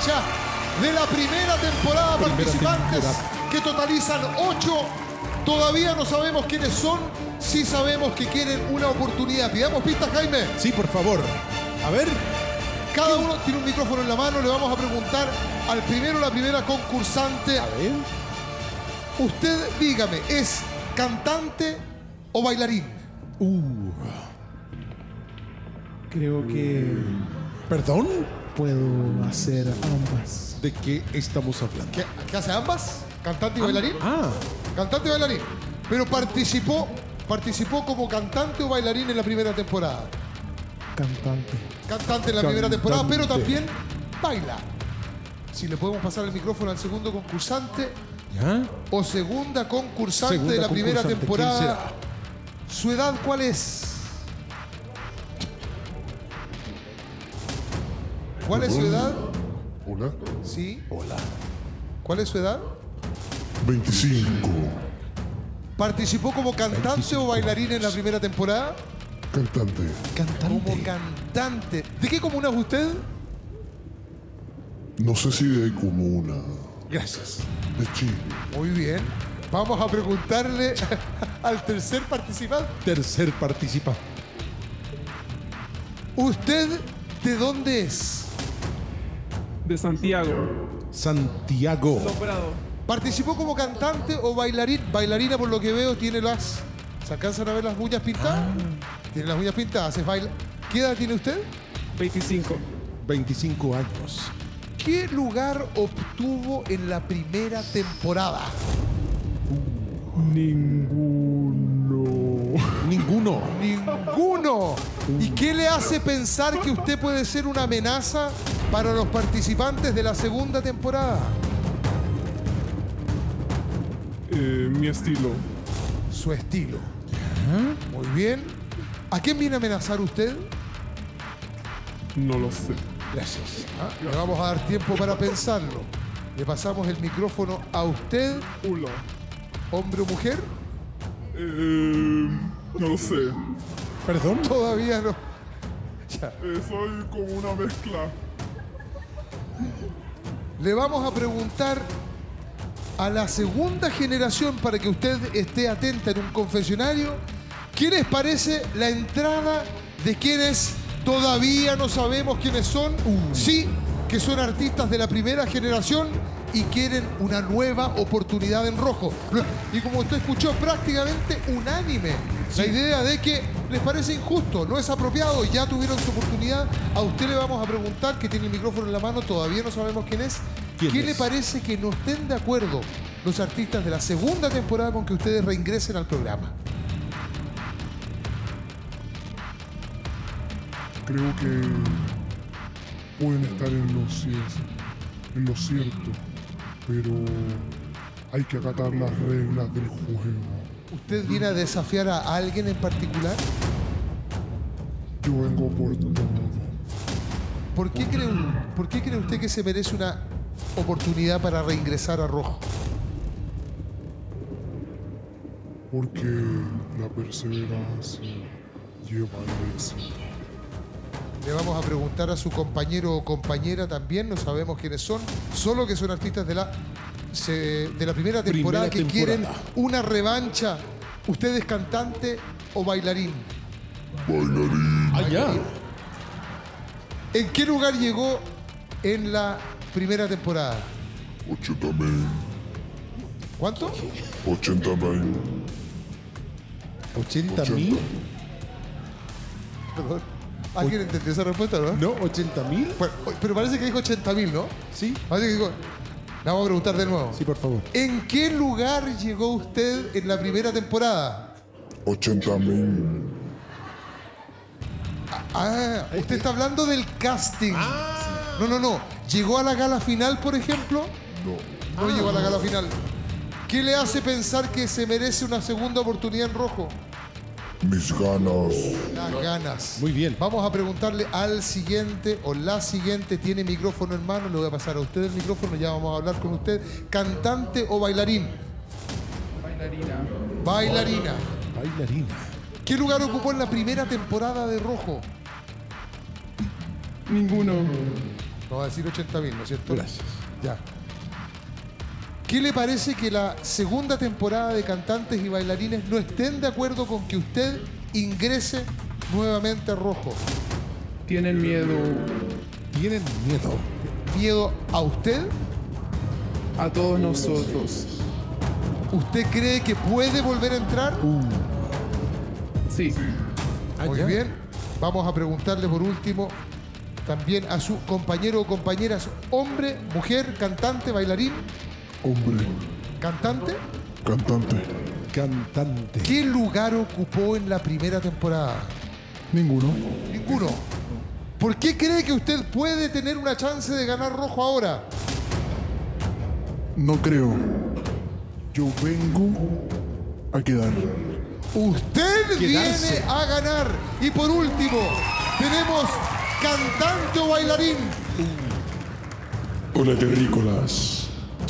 revancha de la primera temporada. Participantes que totalizan 8. Todavía no sabemos quiénes son. Sí sabemos que quieren una oportunidad. Pidamos pistas, Jaime. Sí, por favor. A ver. Cada uno tiene un micrófono en la mano. Le vamos a preguntar al primero o la primera concursante. A ver. Usted dígame, ¿es cantante o bailarín? Creo que ¿Perdón? puedo hacer ambas. ¿De qué estamos hablando? ¿Qué hace ambas? ¿Cantante y bailarín? Ah, Cantante y bailarín. Pero participó como cantante o bailarín en la primera temporada. Cantante. Cantante en la primera temporada, pero Cantante. también baila. Si le podemos pasar el micrófono al segundo concursante ¿ya? o segunda concursante Segunda de la primera concursante, temporada. ¿quién será? ¿Su edad cuál es? ¿Cuál es su edad? Hola. Sí. Hola. ¿Cuál es su edad? 25. ¿Participó como cantante o bailarín en la primera temporada? Cantante. Como cantante. ¿De qué comuna es usted? No sé si de comuna. Gracias. De Chile. Muy bien. Vamos a preguntarle al tercer participante. Tercer participante. ¿Usted de dónde es? De Santiago. Santiago. Logrado. ¿Participó como cantante o bailarín? Bailarina, por lo que veo, tiene las... ¿Se alcanzan a ver las uñas pintadas? Tiene las uñas pintadas, es baila. ¿Qué edad tiene usted? 25. 25 años. ¿Qué lugar obtuvo en la primera temporada? Ninguno. Ninguno. ¡Ninguno! ¿Y qué le hace pensar que usted puede ser una amenaza para los participantes de la segunda temporada? Mi estilo. Su estilo. Muy bien. ¿A quién viene a amenazar usted? No lo sé. Gracias. Le vamos a dar tiempo para pensarlo. Le pasamos el micrófono a usted, Hola. hombre o mujer. No lo sé. ¿Perdón? Todavía no. Ya. Soy como una mezcla. Le vamos a preguntar a la segunda generación para que usted esté atenta en un confesionario. ¿Qué les parece la entrada de quienes todavía no sabemos quiénes son? Sí, que son artistas de la primera generación y quieren una nueva oportunidad en rojo. Y como usted escuchó, prácticamente unánime la idea de que les parece injusto, no es apropiado, ya tuvieron su oportunidad. A usted le vamos a preguntar, que tiene el micrófono en la mano, todavía no sabemos quién es. ¿Quién ¿Qué es? le parece que no estén de acuerdo los artistas de la segunda temporada con que ustedes reingresen al programa? Creo que pueden estar en lo cierto, pero hay que acatar las reglas del juego. ¿Usted viene a desafiar a alguien en particular? Yo vengo por todo. ¿Por qué cree usted que se merece una oportunidad para reingresar a rojo? Porque la perseverancia lleva al éxito. Le vamos a preguntar a su compañero o compañera también, no sabemos quiénes son, solo que son artistas de la primera temporada que quieren una revancha. ¿Usted es cantante o bailarín? Bailarín. Allá. ¿En qué lugar llegó en la primera temporada? 80.000. ¿Cuánto? 80.000. 80.000. Perdón. ¿Alguien entendió esa respuesta, no? No, 80.000. Bueno, pero parece que dijo 80.000, ¿no? Sí. Parece que dijo... Le vamos a preguntar de nuevo. Sí, por favor. ¿En qué lugar llegó usted en la primera temporada? 80.000. Ah, usted está hablando del casting. No. ¿Llegó a la gala final, por ejemplo? No llegó a la gala final. ¿Qué le hace pensar que se merece una segunda oportunidad en rojo? Mis ganas. Las ganas. Muy bien. Vamos a preguntarle al siguiente o la siguiente. Tiene micrófono en mano. Le voy a pasar a usted el micrófono. Ya vamos a hablar con usted. ¿Cantante o bailarín? Bailarina. Bailarina. Bailarina. ¿Qué lugar ocupó en la primera temporada de Rojo? Ninguno. No va a decir 80.000, ¿no es cierto? Gracias. Ya. ¿Qué le parece que la segunda temporada de Cantantes y Bailarines no estén de acuerdo con que usted ingrese nuevamente a Rojo? Tienen miedo Tienen miedo. ¿Miedo a usted? a todos nosotros. ¿Usted cree que puede volver a entrar? Sí. Muy ya. bien. Vamos a preguntarle por último también a su compañero o compañeras, hombre, mujer, cantante, bailarín, Hombre, cantante. cantante. Cantante. ¿Qué lugar ocupó en la primera temporada? Ninguno. Ninguno. ¿Por qué cree que usted puede tener una chance de ganar Rojo ahora? No creo. Yo vengo a quedar. Usted Quedarse. viene a ganar. Y por último, tenemos cantante o bailarín. Hola, terrícolas.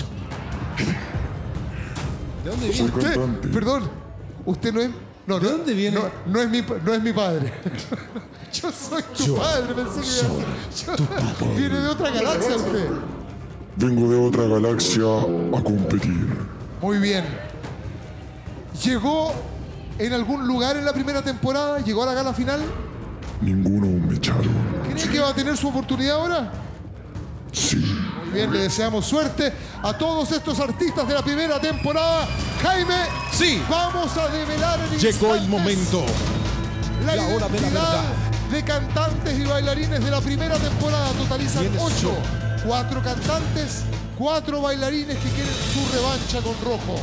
¿De dónde Soy viene? cantante. Perdón, usted no es... No, ¿De dónde viene? No es mi padre. Yo soy tu padre, pensé que iba a ser. tu padre. Viene de otra galaxia usted. Vengo de otra galaxia a competir. Muy bien. ¿Llegó en algún lugar en la primera temporada? ¿Llegó a la gala final? Ninguno me echaron. ¿Cree que va a tener su oportunidad ahora? Sí. Muy bien, le deseamos suerte a todos estos artistas de la primera temporada. Jaime, Sí. vamos a develar en Llegó el instantes momento. la la hora de la identidad verdad. de cantantes y bailarines de la primera temporada. Totalizan ¿Quiénes 8. son? 4 cantantes, 4 bailarines que quieren su revancha con Rojo.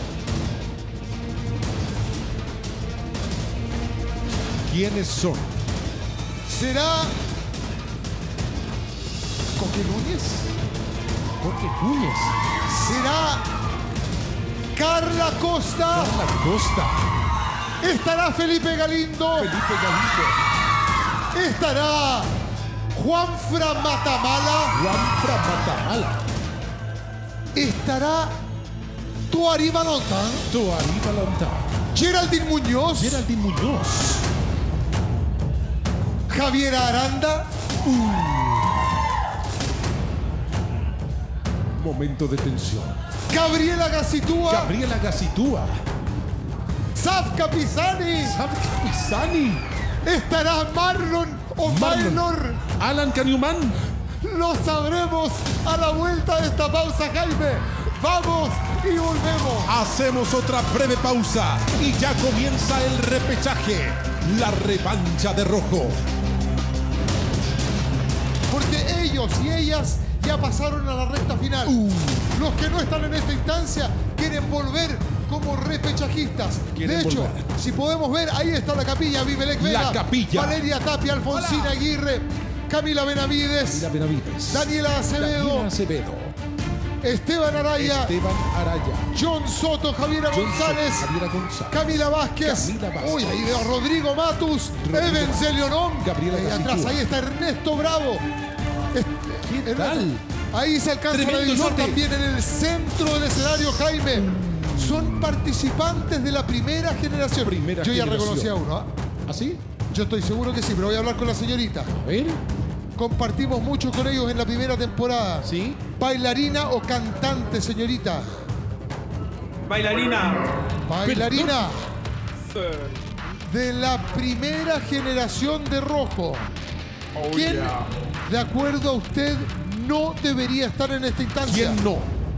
¿Quiénes son? ¿Será Coque Núñez? Jorge Núñez. ¿Será Carla Costa? Carla Costa. ¿Estará Felipe Galindo? Felipe Galindo. ¿Estará Juanfra Matamala? Juanfra Matamala. ¿Estará Tuari Balontan? Tuari Balonta. ¿Geraldine Muñoz? Geraldine Muñoz. ¿Javiera Aranda? Momento de tensión. ¿Gabriela Gacitúa? Gabriela Gacitúa. ¿Zafka Pisani? Sabka Pisani. ¿Estará Marlon o Marlon. Maynor? Alan Canyuman. Lo sabremos a la vuelta de esta pausa, Jaime. Vamos y volvemos. Hacemos otra breve pausa y ya comienza el repechaje. La revancha de Rojo. Porque ellos y ellas ya pasaron a la recta final. Los que no están en esta instancia quieren volver como repechajistas. Quieren De hecho, volver. si podemos ver, ahí está la capilla. Vivelec Vega, La capilla. Valeria Tapia, Alfonsina Aguirre, Camila Benavides, Mira Benavides. Daniela Acevedo, Daniela Acevedo. Esteban Araya, Esteban Araya. John Soto, Javiera John González, Soto, Javiera González. Camila Vázquez, Camila Vázquez. uy, ahí veo a Rodrigo Matus, Rodrigo Eben Celionón, Gabriela ahí Gacitúa. atrás, ahí está Ernesto Bravo. ¿Qué tal? Ahí se alcanza la Tremendo división norte. también en el centro del escenario, Jaime. Son participantes de la primera generación. Primera Yo ya generación. reconocí a uno, ¿ah? ¿Así? Yo estoy seguro que sí, pero voy a hablar con la señorita. A ver. Compartimos mucho con ellos en la primera temporada. ¿Sí? ¿Bailarina o cantante, señorita? Bailarina. Bailarina de la primera generación de Rojo. Oh, ¿Quién, yeah. de acuerdo a usted, no debería estar en esta instancia? ¿Quién no?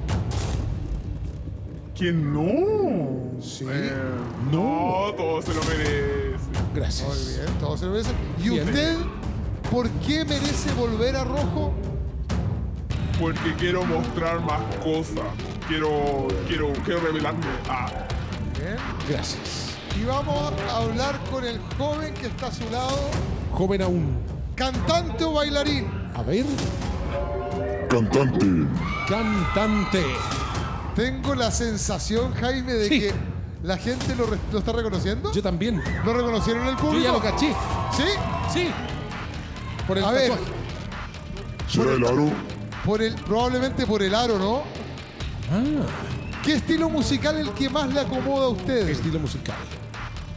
¿Quién no? Sí. No, todo se lo merece. Gracias. Muy bien, todos se lo merecen. ¿Y Bien. usted por qué merece volver a Rojo? Porque quiero mostrar más cosas. Quiero revelarme. Bien. Gracias. Y vamos a hablar con el joven que está a su lado. Joven aún. ¿Cantante o bailarín? A ver. Cantante. Cantante. Tengo la sensación, Jaime, de Sí. que la gente lo está reconociendo. Yo también. ¿Lo reconocieron en el Yo público? ya lo caché. ¿Sí? Sí. Por el A ver. tatuaje. ¿Será el aro? Probablemente por el aro, ¿no? Ah. ¿Qué estilo musical es el que más le acomoda a usted? Estilo musical.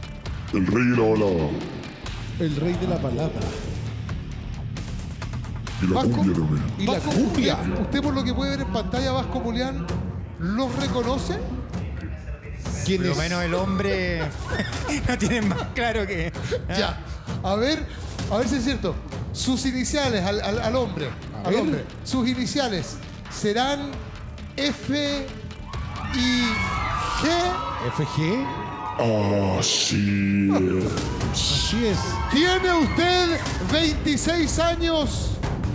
El rey de la balada. El rey de la balada. Y la Vasco, cumbia también. Y la Vasco, cumbia. usted por lo que puede ver en pantalla, Vasco Mulián, ¿los reconoce? ¿Quién Por lo es? menos el hombre no tiene más claro que... Ya. A ver si es cierto. Sus iniciales al hombre. A Al ver. hombre. Sus iniciales serán F y G. FG. Así es. Así es. Tiene usted 26 años.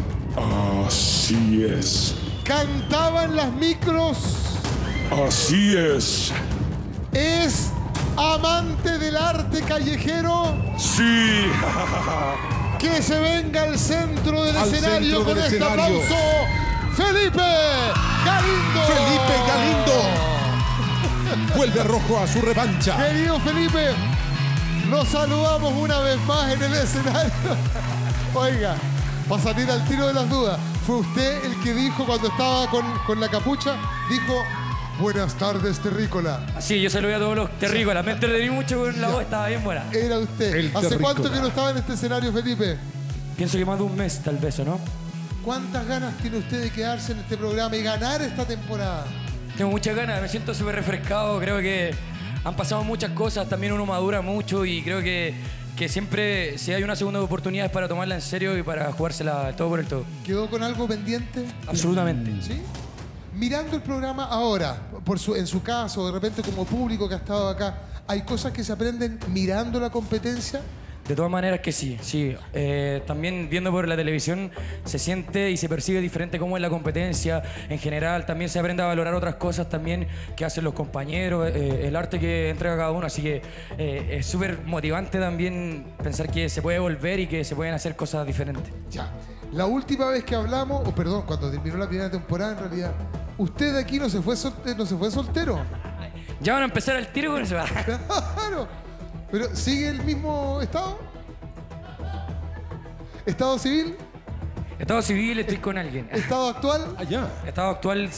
Así es. Cantaba en las micros. Así es. Es amante del arte callejero. Sí. Que se venga al centro del Al escenario centro con del este escenario. aplauso. ¡Felipe Galindo! Felipe Galindo. Vuelve Rojo a su revancha. Querido Felipe, nos saludamos una vez más en el escenario. Oiga, para salir al tiro de las dudas, fue usted el que dijo cuando estaba con la capucha, dijo, buenas tardes, terrícola. Sí, yo saludé a todos los terrícolas. Me entretuví mucho con la voz, estaba bien buena. Era usted. El ¿Hace terrícola. cuánto que no estaba en este escenario, Felipe? Pienso que más de un mes, tal vez, ¿o no? ¿Cuántas ganas tiene usted de quedarse en este programa y ganar esta temporada? Tengo muchas ganas, me siento súper refrescado. Creo que han pasado muchas cosas, también uno madura mucho y creo que siempre, si hay una segunda oportunidad, es para tomarla en serio y para jugársela todo por el todo. ¿Quedó con algo pendiente? Absolutamente. ¿Sí? Mirando el programa ahora, en su caso, de repente como público que ha estado acá, ¿hay cosas que se aprenden mirando la competencia? De todas maneras que sí, sí. También viendo por la televisión se siente y se percibe diferente cómo es la competencia en general. También se aprende a valorar otras cosas también que hacen los compañeros, el arte que entrega cada uno. Así que es súper motivante también pensar que se puede volver y que se pueden hacer cosas diferentes. Ya. La última vez que hablamos, o perdón, cuando terminó la primera temporada, en realidad, usted de aquí no se fue soltero. Ya van a empezar al tiro con eso. Claro. Pero ¿sigue el mismo estado? ¿Estado civil? Estado civil, estoy con alguien. ¿Estado actual? Allá. Estado actual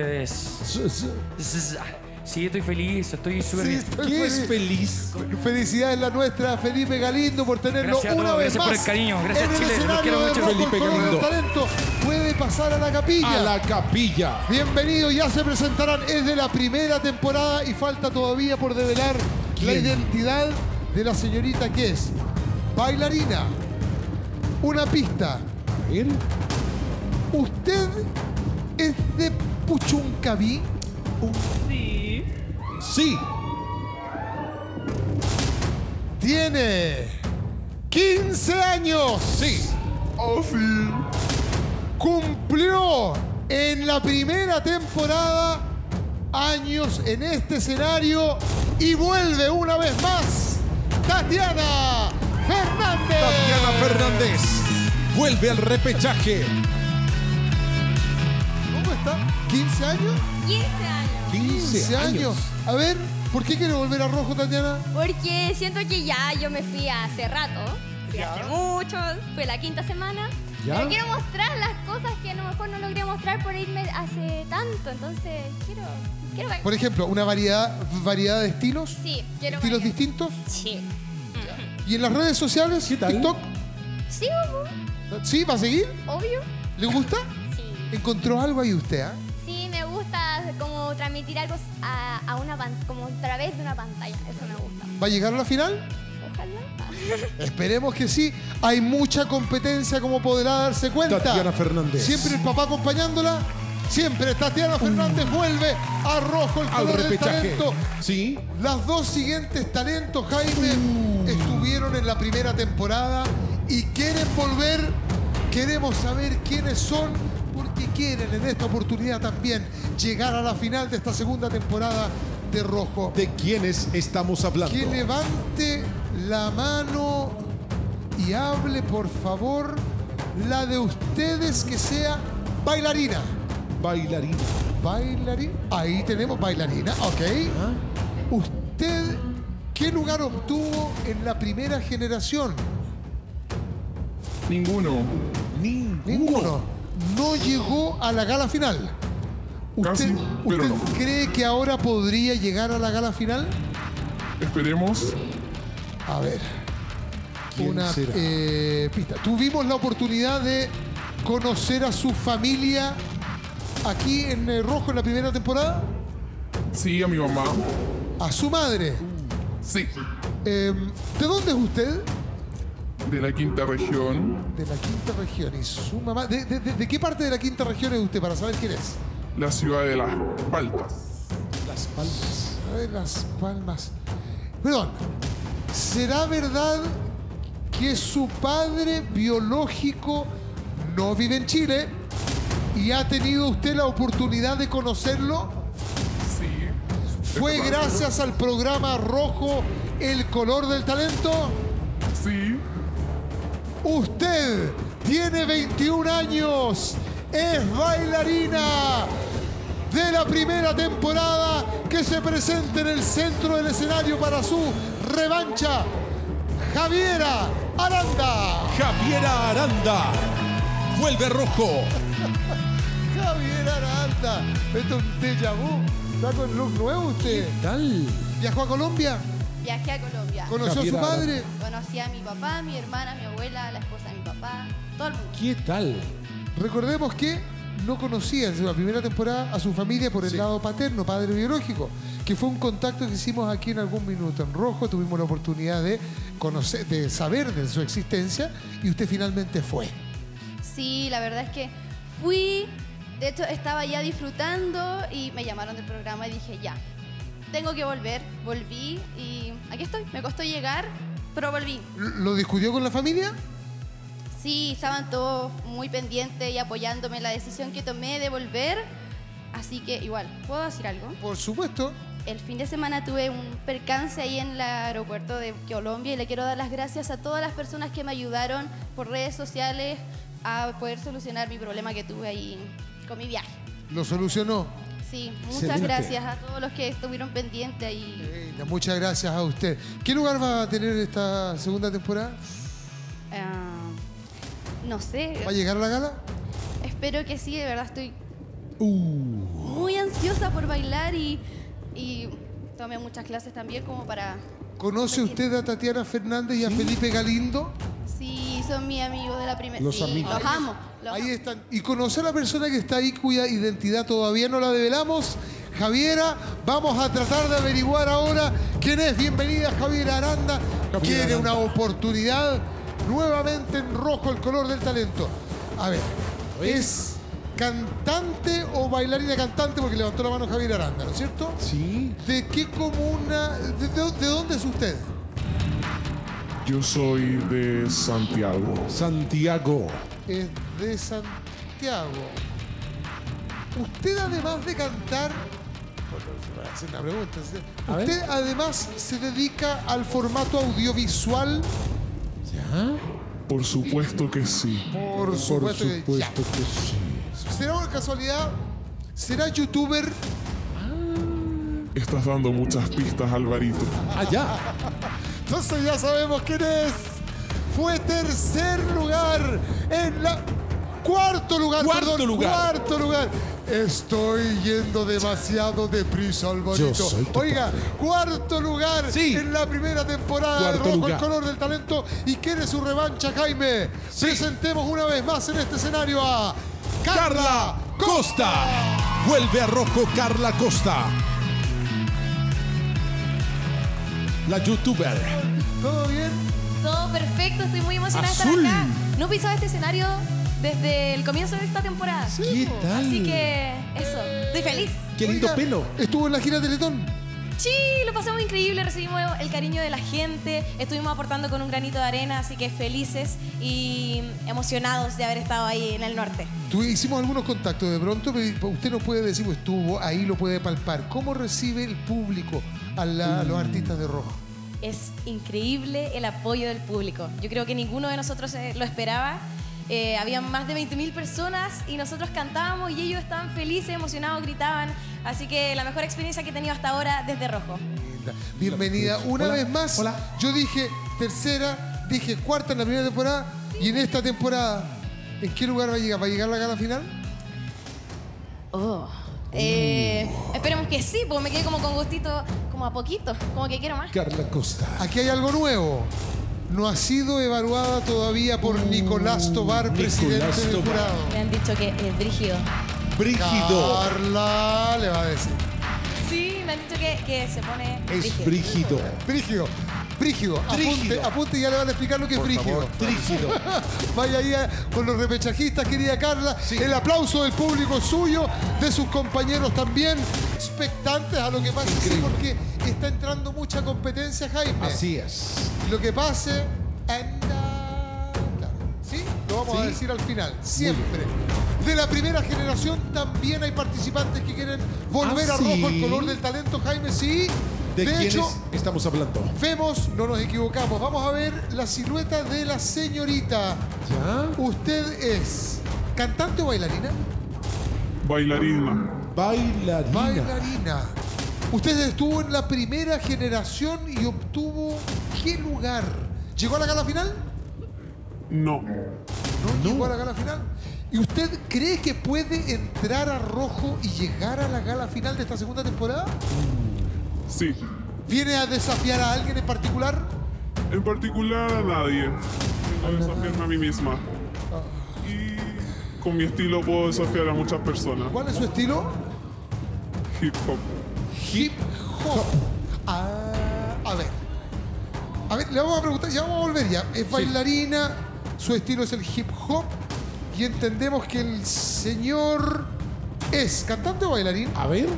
sí, estoy feliz, estoy súper bien. estoy ¿Qué es feliz. feliz? Felicidades la nuestra, Felipe Galindo, por tenerlo Gracias a una todos, vez gracias más por el cariño, gracias, en el Chile, los escenario quiero de mucho. Rojo, Felipe el color del Galindo. talento. Puede pasar a la capilla. A la capilla. Bienvenido, ya se presentarán. Es de la primera temporada y falta todavía por develar la ¿Quién? identidad de la señorita que es bailarina. Una pista. A ver. ¿Usted es de Puchuncaví? Sí. Tiene 15 años. Sí. Oh, sí. Cumplió en la primera temporada años en este escenario y vuelve una vez más Tatiana Fernández. Tatiana Fernández vuelve al repechaje. ¿Cómo está? ¿15 años? 15 años. 15 años. A ver, ¿por qué quiere volver a Rojo, Tatiana? Porque siento que ya yo me fui hace rato. Fui hace mucho. Fue la quinta semana. ¿Ya? Pero quiero mostrar las cosas que a lo mejor no logré mostrar por irme hace tanto. Entonces, quiero Por ejemplo, una variedad de estilos. Sí, quiero ¿Estilos variar. distintos? Sí. ¿Y en las redes sociales? ¿Qué tal? ¿TikTok? Sí, ¿Sí? ¿Va a seguir? obvio. ¿Le gusta? Sí. ¿Encontró algo ahí usted, ah? Sí, me gusta como transmitir algo a una como a través de una pantalla. Eso me gusta. ¿Va a llegar a la final? Ojalá. Esperemos que sí. Hay mucha competencia, como podrá darse cuenta. Tatiana Fernández. Siempre el papá acompañándola. Siempre Tatiana Fernández vuelve a Rojo, el Al color del repechaje. talento. Sí. Las dos siguientes talentos, Jaime, estuvieron en la primera temporada y quieren volver. Queremos saber quiénes son, porque quieren en esta oportunidad también llegar a la final de esta segunda temporada de Rojo. ¿De quiénes estamos hablando? Que levante la mano y hable, por favor, la de ustedes que sea bailarina. Bailarina. Bailarina. Ahí tenemos bailarina, ok. ¿Usted qué lugar obtuvo en la primera generación? Ninguno. Ninguno. No llegó a la gala final. Casi, pero ¿Usted no. cree que ahora podría llegar a la gala final? Esperemos. A ver. ¿Quién Una será? pista. Tuvimos la oportunidad de conocer a su familia aquí en Rojo en la primera temporada? Sí, a mi mamá. A su madre. Sí, ¿De dónde es usted? de la quinta región. De la quinta región. ¿Y su mamá? ¿De qué parte de la quinta región es usted para saber quién es? La ciudad de Las Palmas. Las Palmas. A ver, Las Palmas. Perdón. ¿Será verdad que su padre biológico no vive en Chile y ha tenido usted la oportunidad de conocerlo? Sí. ¿Fue es verdad. gracias al programa Rojo El Color del Talento? Sí. Usted tiene 21 años, es bailarina de la primera temporada que se presenta en el centro del escenario para su revancha, Javiera Aranda. Javiera Aranda. Vuelve Rojo. Javiera Aranda. Esto es un déjà vu. ¿Está con look nuevo usted? Tal. ¿Viajó a Colombia? Viajé a Colombia. ¿Conoció Javiera a su padre? Conocí a mi papá, mi hermana, mi abuela, la esposa de mi papá, todo el mundo. ¿Qué tal? Recordemos que no conocía en la primera temporada a su familia por el lado paterno, padre biológico, que fue un contacto que hicimos aquí en algún minuto en Rojo. Tuvimos la oportunidad de conocer, de saber de su existencia y usted finalmente fue. Sí, la verdad es que fui, de hecho estaba ya disfrutando y me llamaron del programa y dije ya, tengo que volver. Volví y aquí estoy, me costó llegar, pero volví. ¿Lo discutió con la familia? Sí, estaban todos muy pendientes y apoyándome en la decisión que tomé de volver, así que igual, ¿puedo decir algo? Por supuesto. El fin de semana tuve un percance ahí en el aeropuerto de Colombia y le quiero dar las gracias a todas las personas que me ayudaron por redes sociales a poder solucionar mi problema que tuve ahí con mi viaje. ¿Lo solucionó? Sí, muchas Excelente. gracias a todos los que estuvieron pendientes ahí. Muchas gracias a usted. ¿Qué lugar va a tener esta segunda temporada? No sé, ¿Va a llegar a la gala? espero que sí, de verdad estoy muy ansiosa por bailar y tomé muchas clases también como para... ¿Conoce usted a Tatiana Fernández y a Felipe Galindo? Sí, son mis amigos de la primera... Los sí, amigos. los amo. Los Ahí amo. están. ¿Y conoce a la persona que está ahí cuya identidad todavía no la develamos? Javiera, vamos a tratar de averiguar ahora quién es. Bienvenida Javiera Aranda. Quiere una oportunidad nuevamente en Rojo, El Color del Talento. A ver, ¿es cantante o bailarina cantante? Porque levantó la mano Javiera Aranda, ¿no es cierto? Sí. ¿De qué comuna? ¿De dónde es usted? Yo soy de Santiago. Santiago. Es de Santiago. Usted además de cantar, bueno, se va a hacer una pregunta. A ¿Usted además se dedica al formato audiovisual? ¿Ya? Por supuesto que sí. Por supuesto, Por supuesto que sí. ya. ¿Será una casualidad? ¿Será youtuber? Estás dando muchas pistas, Alvarito. Allá. Entonces ya sabemos quién es. Fue tercer lugar en la... Cuarto lugar, Cuarto perdón, lugar. cuarto lugar. Estoy yendo demasiado deprisa, Alvarito. Yo soy tu Oiga, cuarto lugar Sí. en la primera temporada de Cuarto Rojo, lugar. El Color del Talento. ¿Y quiere su revancha, Jaime? Presentemos una vez más en este escenario a Carla Costa. Vuelve a Rojo Carla Costa. La youtuber. ¿Todo bien? Todo perfecto, estoy muy emocionada Azul. de estar acá. No he pisado este escenario desde el comienzo de esta temporada. ¿Qué tal? Así que eso, estoy feliz. Qué lindo Oiga, pelo. Estuvo en la gira Teletón. Sí, lo pasamos increíble, recibimos el cariño de la gente, estuvimos aportando con un granito de arena, así que felices y emocionados de haber estado ahí en el norte. Hicimos algunos contactos de pronto, pero usted nos puede decir, pues estuvo, ahí lo puede palpar. ¿Cómo recibe el público a los artistas de Rojo? Es increíble el apoyo del público. Yo creo que ninguno de nosotros lo esperaba. Habían más de 20.000 personas y nosotros cantábamos y ellos estaban felices, emocionados, gritaban. Así que la mejor experiencia que he tenido hasta ahora desde Rojo. Bienvenida una Hola. vez más. Hola. Yo dije tercera, dije cuarta en la primera temporada y en esta temporada, ¿en qué lugar va a llegar? ¿Va a llegar la gala final? Esperemos que sí, porque me quedé como con gustito, como a poquito, como que quiero más. Carla Costa. Aquí hay algo nuevo. no ha sido evaluada todavía por Nicolás Tobar, presidente del Tobar. jurado. Me han dicho que es brígido. Brígido. Carla le va a decir. Sí, me han dicho que se pone Es brígido. Brígido. Brígido. Trígido. Apunte y ya le van a explicar lo que es brígido. Trígido. Vaya ahí con los repechajistas, querida Carla. El aplauso del público suyo, de sus compañeros también, expectantes a lo que pase, sí, porque está entrando mucha competencia, Jaime. Así es. Y lo que pase, anda. Claro. ¿Sí? Lo vamos a decir al final, siempre. De la primera generación también hay participantes que quieren volver a ¿sí? rojo el color del talento, Jaime, sí. ¿De quiénes hecho, estamos hablando? vemos, no nos equivocamos, vamos a ver la silueta de la señorita. ¿Ya? ¿Usted es cantante o bailarina? Bailarina. Bailarina. Bailarina. Usted estuvo en la primera generación y obtuvo ¿qué lugar? ¿Llegó a la gala final? No. ¿No llegó a la gala final? ¿Y usted cree que puede entrar a rojo y llegar a la gala final de esta segunda temporada? Sí. ¿Viene a desafiar a alguien en particular? En particular a nadie. Vengo a desafiarme a mí misma. Y con mi estilo puedo desafiar a muchas personas. ¿Cuál es su estilo? Hip hop. Hip hop. A ver, le vamos a preguntar, ya vamos a volver ya. Es bailarina, su estilo es el hip hop y entendemos que el señor es cantante o bailarín. A ver.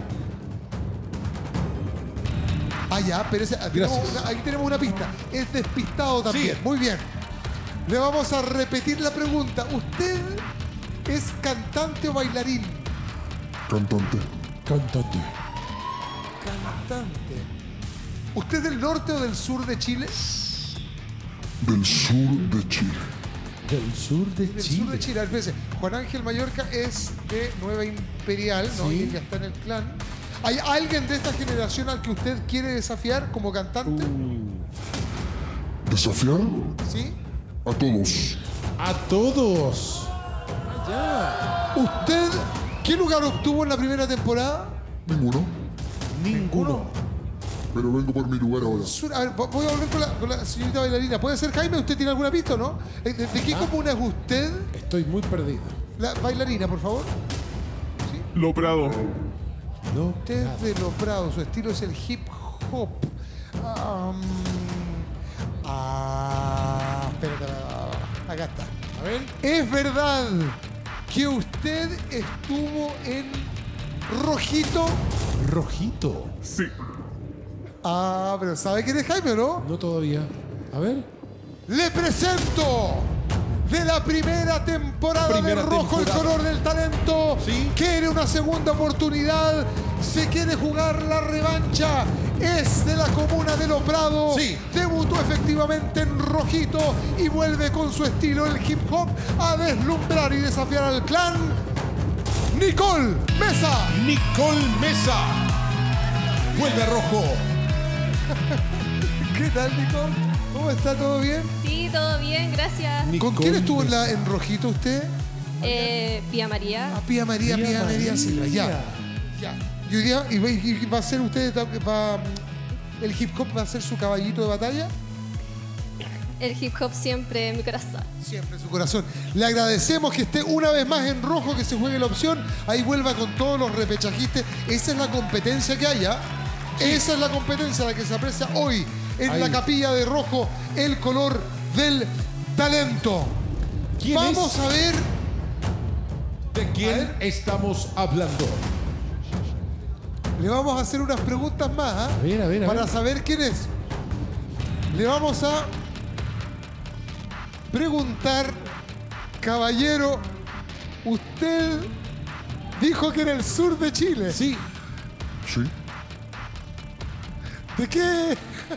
Ah, ya, pero ahí tenemos una pista. Es despistado también. Sí. Muy bien. Le vamos a repetir la pregunta. ¿Usted es cantante o bailarín? Cantante. Cantante. Cantante. ¿Usted es del norte o del sur de Chile? Del sur de Chile. Del sur de Del Chile. sur de Chile. A ver, fíjense, Juan Ángel Mallorca es de Nueva Imperial, ¿no? Sí. Y ya está en el clan. ¿Hay alguien de esta generación al que usted quiere desafiar como cantante? ¿Desafiar? ¿Sí? A todos. A todos. ¿Usted qué lugar obtuvo en la primera temporada? Ninguno. Ninguno. Pero vengo por mi lugar ahora. A ver, voy a volver con la señorita bailarina. ¿Puede ser, Jaime? ¿Usted tiene alguna pista o no? ¿De qué comuna es usted? Estoy muy perdido. La bailarina, por favor. Lo Prado. No. Usted es de Lo Prado, su estilo es el hip hop. Espérate, acá está. A ver. ¿Es verdad que usted estuvo en Rojito? Rojito. Sí. Pero ¿sabe quién es Jaime o no? No todavía. A ver. Le presento de la primera temporada de Rojo, el color del talento. Sí. Quiere una segunda oportunidad. Se quiere jugar la revancha. Es de la comuna de Lo Prado. Sí. Debutó efectivamente en Rojito y vuelve con su estilo el hip hop a deslumbrar y desafiar al clan. Nicole Mesa. Nicole Mesa. Vuelve a rojo. ¿Qué tal, Nicole? ¿Cómo está? ¿Todo bien? Sí, todo bien, gracias. ¿Con quién estuvo en Rojito usted? Pía María. Pía María Silva, ya. ¿Y hoy día y va a ser usted, el hip hop va a ser su caballito de batalla? El hip hop siempre en mi corazón. Siempre en su corazón. Le agradecemos que esté una vez más en rojo, que se juegue la opción. Ahí vuelva con todos los repechajistas. Esa es la competencia que hay, ¿ah? Esa es la competencia la que se aprecia hoy en la capilla de rojo, el color del talento. Vamos a ver. ¿De quién estamos hablando? Le vamos a hacer unas preguntas más, ¿ah? A ver. Para saber quién es. Le vamos a preguntar, caballero, usted dijo que era el sur de Chile. Sí. Sí. ¿De qué?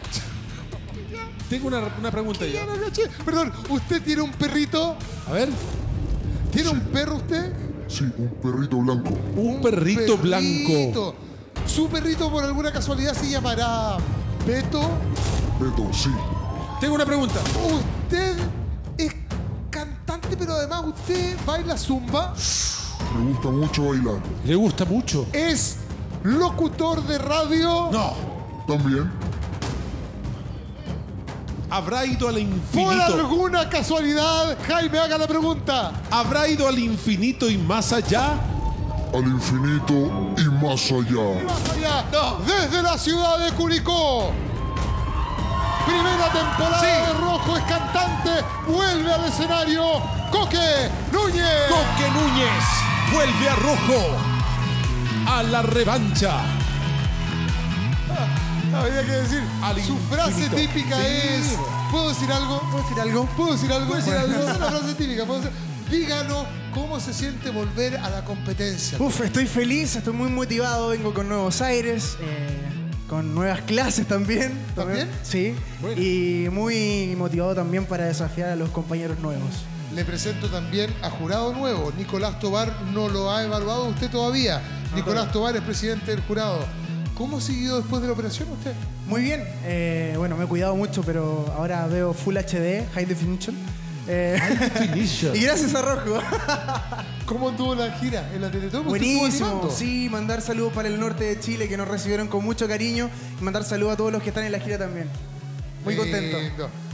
Tengo una pregunta ya. Perdón, ¿usted tiene un perrito? A ver. ¿Tiene un perro usted? Sí, un perrito blanco. Un perrito blanco. ¿Su perrito por alguna casualidad se llamará Beto? Beto, sí. Tengo una pregunta. ¿Usted es cantante, pero además usted baila zumba? Me gusta mucho bailar. ¿Le gusta mucho? ¿Es locutor de radio? No. También. ¿Habrá ido al Por infinito? alguna casualidad, Jaime, haga la pregunta. ¿Habrá ido al infinito y más allá? Al infinito y más allá. Más allá, desde la ciudad de Curicó. Primera temporada de Rojo es cantante. Vuelve al escenario Coque Núñez. Coque Núñez vuelve a Rojo. A la revancha. Había que decir, Al su frase infinito. típica Sí. es... ¿Puedo decir algo? ¿Puedo decir algo? ¿Puedo decir algo? ¿Puedo decir algo? Esa es la frase típica. Díganos cómo se siente volver a la competencia. Uf, estoy feliz, estoy muy motivado, vengo con nuevos aires, con nuevas clases también. ¿También? Sí. Bueno. Y muy motivado también para desafiar a los compañeros nuevos. Le presento también a jurado nuevo. Nicolás Tobar no lo ha evaluado usted todavía. Nicolás Tobar es presidente del jurado. ¿Cómo ha seguido después de la operación usted? Muy bien. Bueno, me he cuidado mucho, pero ahora veo Full HD, High Definition. Y gracias a Rojo. ¿Cómo anduvo la gira en la Teletón? ¿Usted estuvo Buenísimo. animando? Sí, mandar saludos para el norte de Chile que nos recibieron con mucho cariño y mandar saludos a todos los que están en la gira también. Muy contento. Lindo.